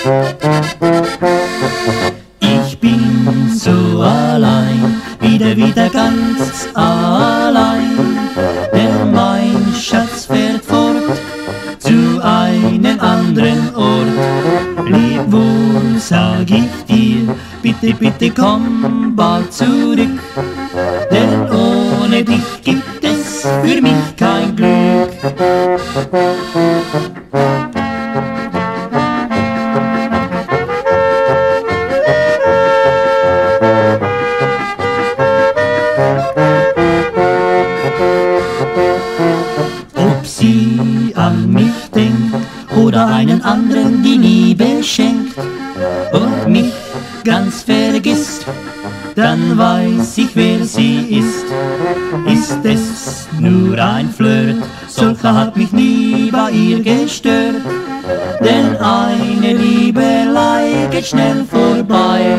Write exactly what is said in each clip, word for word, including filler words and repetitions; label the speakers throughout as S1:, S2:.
S1: Ich bin so allein, wieder, wieder ganz allein, denn mein Schatz fährt fort zu einem anderen Ort. Leb wohl, sag ich dir, bitte, bitte komm bald zurück, denn ohne dich gibt es für mich kein Glück. Ob sie an mich denkt oder einen anderen die Liebe schenkt und mich ganz vergisst, dann weiß ich, wer sie ist. Ist es nur ein Flirt, solcher hat mich nie bei ihr gestört, denn eine Liebelei geht schnell vorbei.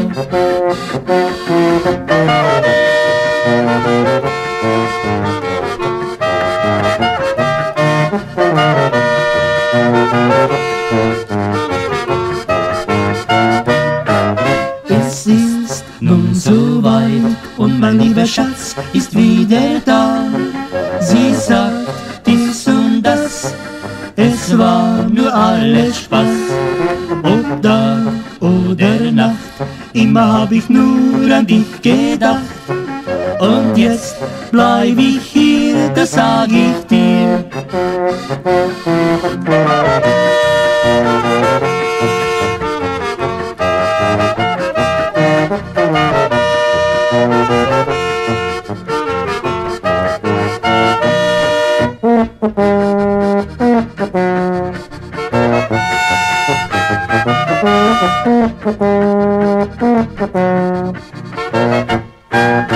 S1: Es ist nun so weit und mein lieber Schatz ist wieder da. Sie sagt dies und das, es war nur alles Spaß. Ob Tag oder Nacht, immer hab ich nur an dich gedacht. Und jetzt bleib ich hier, das sag ich dir. Thank you.